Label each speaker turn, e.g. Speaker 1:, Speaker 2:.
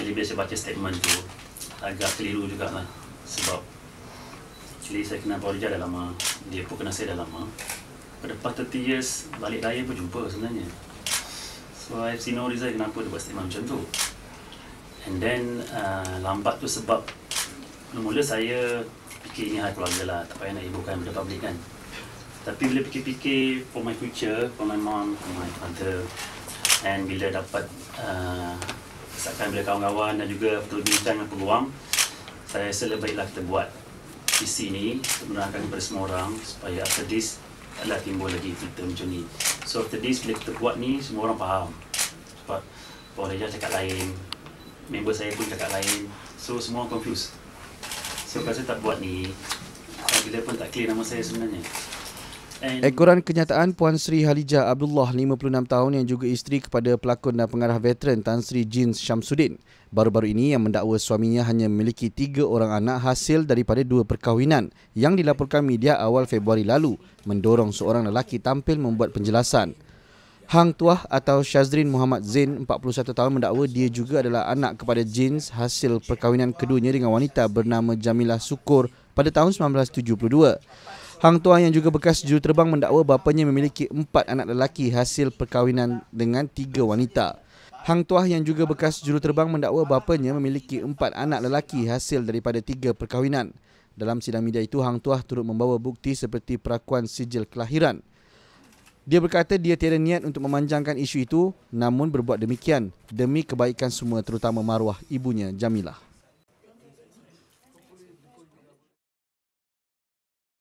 Speaker 1: Jadi bila saya baca statement tu, agak keliru jugalah. Sebab actually saya kenal Pak Rijal dah lama, dia pun kenal saya dah lama. Pada lepas 30 years, balik raya pun jumpa sebenarnya. So I see no reason kenapa dia buat statement macam tu. And then lambat tu sebab mula-mula saya fikir ini hal keluarga lah, tak payah nak ibukan benda public kan. Tapi bila fikir-fikir for my future, for my mom, for my father, and bila dapat kesaksian bila kawan-kawan dan juga berbincang dengan peguam, saya rasa lebih baiklah kita buat isi ni untuk menerangkan kepada semua orang supaya after this taklah timbul lagi cerita macam ni. So after this bila kita buat ni semua orang faham. Sebab Pak Rijal cakap lain, member saya pun cakap lain, so semua orang confused. So kalau saya tak buat ni, bila pun tak clear nama saya sebenarnya.
Speaker 2: Ekoran kenyataan Puan Sri Halijah Abdullah, 56 tahun yang juga isteri kepada pelakon dan pengarah veteran Tan Sri Jeans Syamsuddin, baru-baru ini yang mendakwa suaminya hanya memiliki 3 orang anak hasil daripada 2 perkahwinan yang dilaporkan media awal Februari lalu, mendorong seorang lelaki tampil membuat penjelasan. Hang Tuah atau Syazrin Muhammad Zain, 41 tahun, mendakwa dia juga adalah anak kepada Jeans hasil perkahwinan keduanya dengan wanita bernama Jamilah Sukur pada tahun 1972. Hang Tuah yang juga bekas juruterbang mendakwa bapanya memiliki 4 anak lelaki hasil perkahwinan dengan 3 wanita. Hang Tuah yang juga bekas juruterbang mendakwa bapanya memiliki 4 anak lelaki hasil daripada 3 perkahwinan. Dalam sidang media itu, Hang Tuah turut membawa bukti seperti perakuan sijil kelahiran. Dia berkata dia tiada niat untuk memanjangkan isu itu, namun berbuat demikian demi kebaikan semua, terutama maruah ibunya Jamilah.